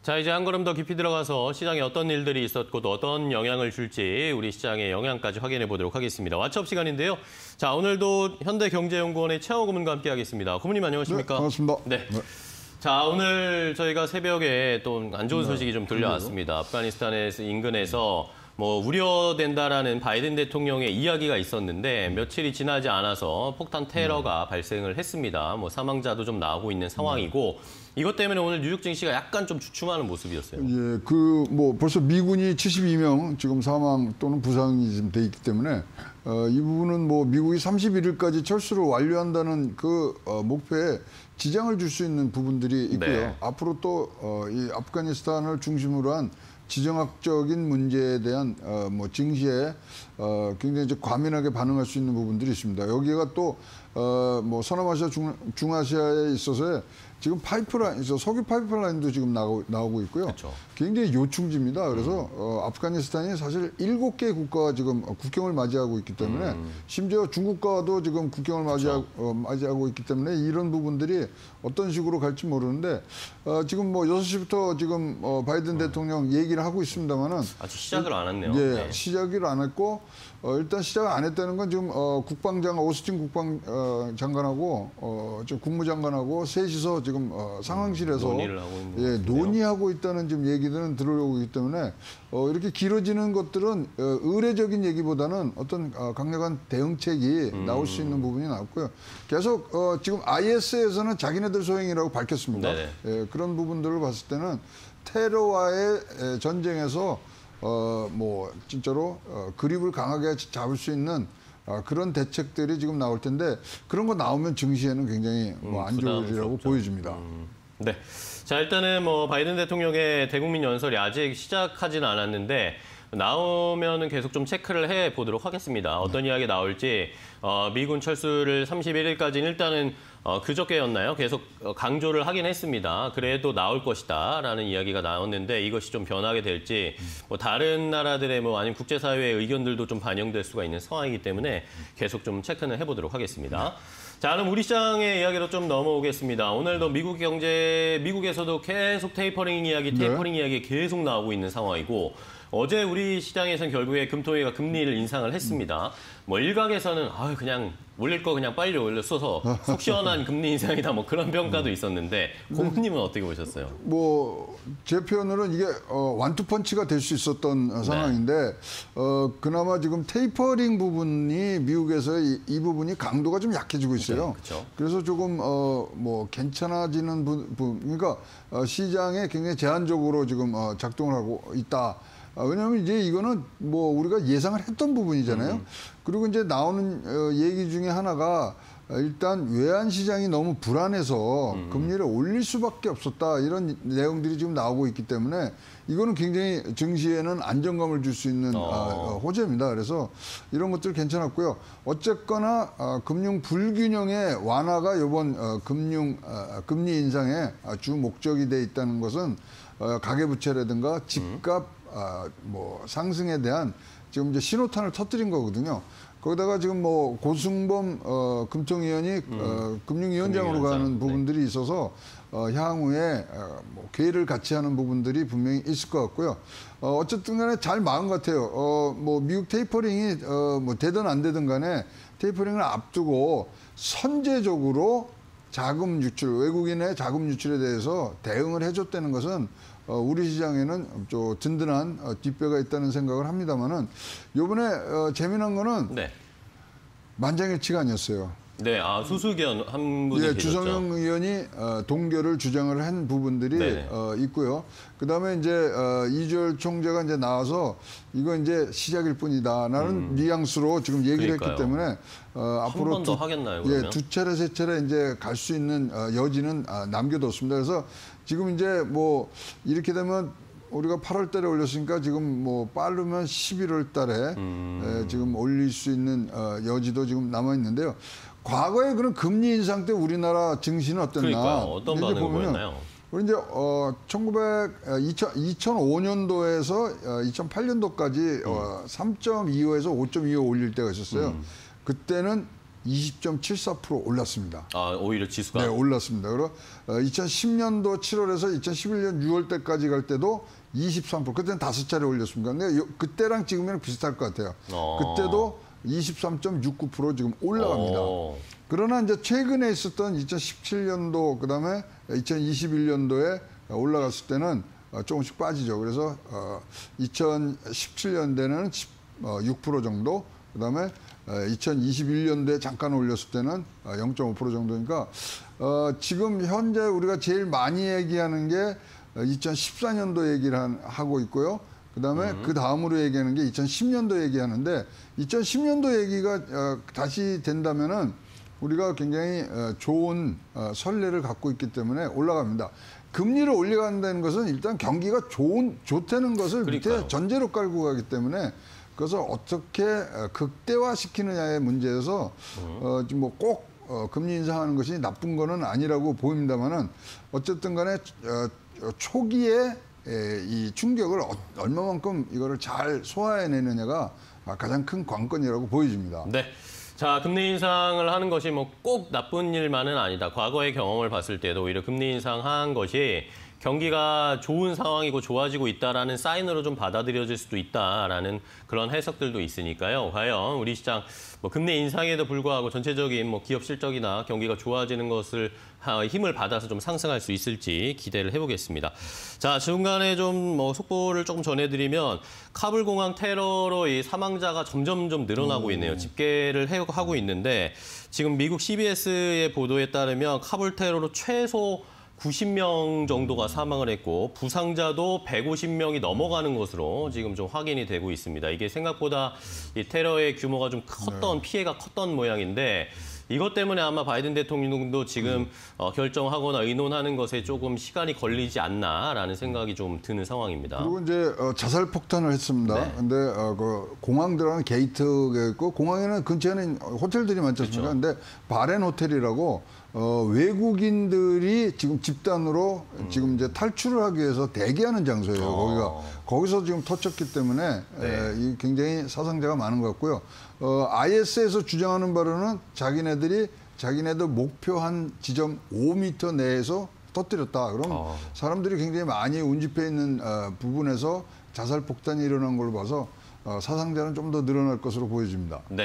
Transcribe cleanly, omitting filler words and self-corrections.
자, 이제 한 걸음 더 깊이 들어가서 시장에 어떤 일들이 있었고 또 어떤 영향을 줄지 우리 시장의 영향까지 확인해 보도록 하겠습니다. 왓츠업 시간인데요. 자, 오늘도 현대경제연구원의 최하호 고문과 함께하겠습니다. 고문님 안녕하십니까? 네, 반갑습니다. 네. 자, 오늘 저희가 새벽에 또 안 좋은 소식이 좀 들려왔습니다. 아프가니스탄에서 인근에서 뭐 우려된다라는 바이든 대통령의 이야기가 있었는데 며칠이 지나지 않아서 폭탄 테러가 발생을 했습니다. 뭐 사망자도 좀 나오고 있는 상황이고 이것 때문에 오늘 뉴욕 증시가 약간 좀 주춤하는 모습이었어요. 예, 벌써 미군이 72명 지금 사망 또는 부상이 지금 돼 있기 때문에 이 부분은 뭐 미국이 31일까지 철수를 완료한다는 목표에 지장을 줄 수 있는 부분들이 있고요. 네. 앞으로 또 이 아프가니스탄을 중심으로 한 지정학적인 문제에 대한 증시에 굉장히 이제 과민하게 반응할 수 있는 부분들이 있습니다. 여기가 또 뭐 서남아시아, 중아시아에 있어서 지금 석유 파이프라인도 지금 나오고 있고요. 그렇죠. 굉장히 요충지입니다. 그래서 아프가니스탄이 사실 7개 국가가 지금 국경을 맞이하고 있기 때문에 심지어 중국과도 지금 국경을 맞이하고 있기 때문에 이런 부분들이 어떤 식으로 갈지 모르는데 지금 뭐 6시부터 지금 바이든 대통령 얘기를 하고 있습니다만은 아직 시작을 안 했네요. 예, 네. 시작을 안 했고 일단 시작을 안 했다는 건 지금 국방장관 오스틴 국방장관하고 저 국무장관하고 셋이서 지금 상황실에서 논의를 하고 있는 논의하고 있다는 지금 얘기들은 들어오고 있기 때문에 이렇게 길어지는 것들은 의례적인 얘기보다는 어떤 강력한 대응책이 나올 수 있는 부분이 나왔고요. 계속 지금 IS에서는 자기네들 소행이라고 밝혔습니다. 예, 그런 부분들을 봤을 때는 테러와의 전쟁에서 뭐 진짜로 그립을 강하게 잡을 수 있는 그런 대책들이 지금 나올 텐데 그런 거 나오면 증시에는 굉장히 안 좋으리라고 보여집니다. 네. 자, 일단은 뭐 바이든 대통령의 대국민 연설이 아직 시작하지는 않았는데 나오면은 계속 좀 체크를 해 보도록 하겠습니다. 어떤 이야기 나올지 미군 철수를 31일까지는 일단은 그저께였나요? 계속 강조를 하긴 했습니다. 그래도 나올 것이다라는 이야기가 나왔는데 이것이 좀 변하게 될지 뭐 다른 나라들의 뭐 아니면 국제사회의 의견들도 좀 반영될 수가 있는 상황이기 때문에 계속 좀 체크는 해보도록 하겠습니다. 자, 그럼 우리 시장의 이야기로 좀 넘어오겠습니다. 오늘도 미국에서도 계속 테이퍼링 이야기 계속 나오고 있는 상황이고 어제 우리 시장에서는 결국에 금통위가 금리를 인상을 했습니다. 뭐 일각에서는 그냥 올릴 거 그냥 빨리 올려서 속 시원한 금리 인상이다 뭐 그런 평가도 있었는데 고문님은 어떻게 보셨어요? 뭐 제 표현으로는 이게 완투펀치가 될 수 있었던 상황인데 그나마 지금 테이퍼링 부분이 미국에서 이 부분이 강도가 좀 약해지고 있어요. 네, 그렇죠. 그래서 조금 뭐 괜찮아지는 부분 그러니까 시장에 굉장히 제한적으로 지금 작동을 하고 있다. 왜냐하면 이제 이거는 뭐 우리가 예상을 했던 부분이잖아요. 그리고 이제 나오는 얘기 중에 하나가 일단 외환 시장이 너무 불안해서 금리를 올릴 수밖에 없었다 이런 내용들이 지금 나오고 있기 때문에 이거는 굉장히 증시에는 안정감을 줄 수 있는 호재입니다. 그래서 이런 것들 괜찮았고요. 어쨌거나 금융 불균형의 완화가 이번 금리 인상의 주 목적이 돼 있다는 것은 가계부채라든가 집값 뭐 상승에 대한 지금 이제 신호탄을 터뜨린 거거든요. 거기다가 지금 뭐 고승범 금통위원이 금융위원장으로 가는 부분들이 있어서 향후에 뭐 괴를 같이 하는 부분들이 분명히 있을 것 같고요. 어쨌든 간에 잘 막은 것 같아요. 뭐 미국 테이퍼링이 뭐 되든 안 되든 간에 테이퍼링을 앞두고 선제적으로 자금 유출, 외국인의 자금 유출에 대해서 대응을 해줬다는 것은 우리 시장에는 좀 든든한 뒷배가 있다는 생각을 합니다만은 이번에 재미난 거는 만장일치가 아니었어요. 네, 수수견 한 분이 계셨죠. 주성영 의원이 동결을 주장을 한 부분들이 있고요. 그다음에 이제 이주열 총재가 이제 나와서 이거 이제 시작일 뿐이다라는 뉘앙스로 지금 얘기를 했기 때문에 앞으로 한 번 더 하겠나요? 그러면? 두 차례 세 차례 이제 갈 수 있는 여지는 남겨뒀습니다. 그래서 지금 이제 뭐 이렇게 되면 우리가 8월 달에 올렸으니까 지금 뭐 빠르면 11월 달에 지금 올릴 수 있는 여지도 지금 남아 있는데요. 과거에 그런 금리 인상 때 우리나라 증시는 어땠나? 그러니까요. 어떤 반응을 보였나요? 우리 이제 2005년도에서 2008년도까지 3.25에서 5.25 올릴 때가 있었어요. 그때는 20.74% 올랐습니다. 아, 오히려 지수가. 네, 올랐습니다. 그리고 2010년도 7월에서 2011년 6월 때까지 갈 때도 23%. 그때는 5차례 올렸습니다. 근데 그때랑 지금이랑 비슷할 것 같아요. 그때도 23.69% 지금 올라갑니다. 그러나 이제 최근에 있었던 2017년도 그다음에 2021년도에 올라갔을 때는 조금씩 빠지죠. 그래서 2017년대는 6% 정도, 그다음에 2021년도에 잠깐 올렸을 때는 0.5% 정도니까 지금 현재 우리가 제일 많이 얘기하는 게 2014년도 얘기를 하고 있고요. 그다음에 그 다음으로 얘기하는 게 2010년도 얘기하는데 2010년도 얘기가 다시 된다면은 우리가 굉장히 좋은 선례를 갖고 있기 때문에 올라갑니다. 금리를 올려간다는 것은 일단 경기가 좋다는 것을 밑에 전제로 깔고 가기 때문에 그래서 어떻게 극대화시키느냐의 문제여서 뭐 꼭 금리 인상하는 것이 나쁜 거는 아니라고 보입니다만은 어쨌든 간에 초기에 이 충격을 얼마만큼 이거를 잘 소화해내느냐가 가장 큰 관건이라고 보여집니다. 네. 자, 금리 인상을 하는 것이 뭐 꼭 나쁜 일만은 아니다. 과거의 경험을 봤을 때도 오히려 금리 인상한 것이 경기가 좋은 상황이고 좋아지고 있다라는 사인으로 좀 받아들여질 수도 있다라는 그런 해석들도 있으니까요. 과연 우리 시장 뭐 금리 인상에도 불구하고 전체적인 뭐 기업 실적이나 경기가 좋아지는 것을 힘을 받아서 좀 상승할 수 있을지 기대를 해보겠습니다. 자, 중간에 좀 뭐 속보를 조금 전해드리면 카불 공항 테러로 이 사망자가 점점 좀 늘어나고 있네요. 집계를 하고 있는데 지금 미국 CBS의 보도에 따르면 카불 테러로 최소 90명 정도가 사망을 했고 부상자도 150명이 넘어가는 것으로 지금 좀 확인이 되고 있습니다. 이게 생각보다 이 테러의 규모가 좀 컸던 피해가 컸던 모양인데 이것 때문에 아마 바이든 대통령도 지금 결정하거나 의논하는 것에 조금 시간이 걸리지 않나라는 생각이 좀 드는 상황입니다. 그리고 이제 자살 폭탄을 했습니다. 네. 근데 그 공항 들어가는 게이트가 있고 공항에는 근처에는 호텔들이 많지 않습니까? 그렇죠. 근데 바렌 호텔이라고 외국인들이 지금 집단으로 지금 이제 탈출을 하기 위해서 대기하는 장소예요. 거기서 지금 터쳤기 때문에 이 굉장히 사상자가 많은 것 같고요. IS에서 주장하는 바로는 자기네들 목표한 지점 5m 내에서 터뜨렸다. 그럼 사람들이 굉장히 많이 운집해 있는 부분에서 자살 폭탄이 일어난 걸로 봐서 사상자는 좀 더 늘어날 것으로 보여집니다. 네.